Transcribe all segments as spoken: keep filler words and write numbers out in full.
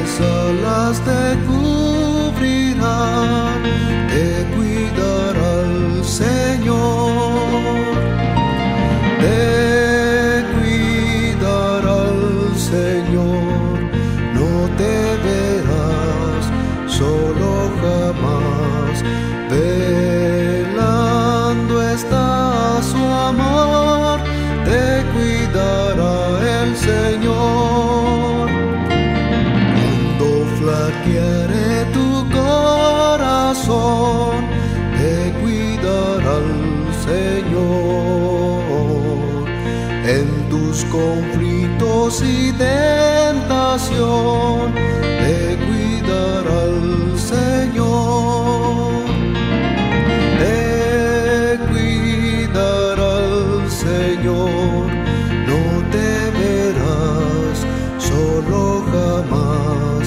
alas te cubrirán, te cuidará el Señor, te cuidará el Señor, no te verás solo jamás, velando está su amor, te cuidará el Señor. Cuando flaqueare tu corazón, te cuidará el Señor. En tus conflictos y tentación, te cuidará el Señor. Te cuidará el Señor, no te verás solo jamás,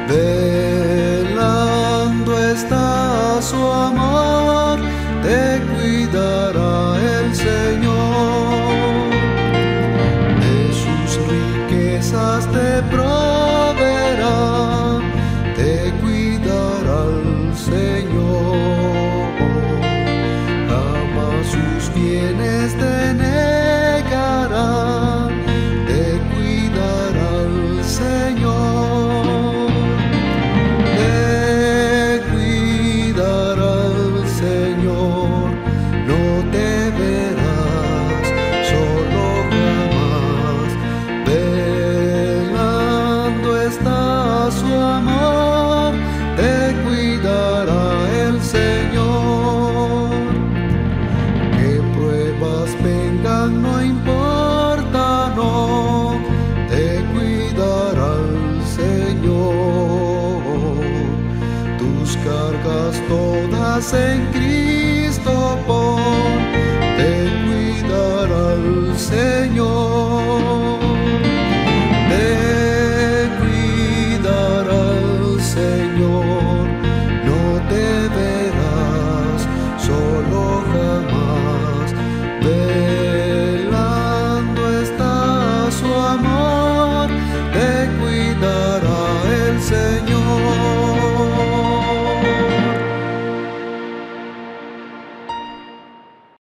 velando está su amor, te cuidará el Señor. De sus riquezas te proveerá, te cuidará el Señor. Jamás sus bienes te negará, te cuidará el Señor. Te cuidará el Señor, no te verás solo jamás, velando está su amor, te cuidará el Señor. Que pruebas vengan, no importa, no, te cuidará el Señor. Tus cargas todas en Cristo pon, te cuidará el Señor. Te cuidará el Señor, no te verás solo jamás, velando está su amor, te cuidará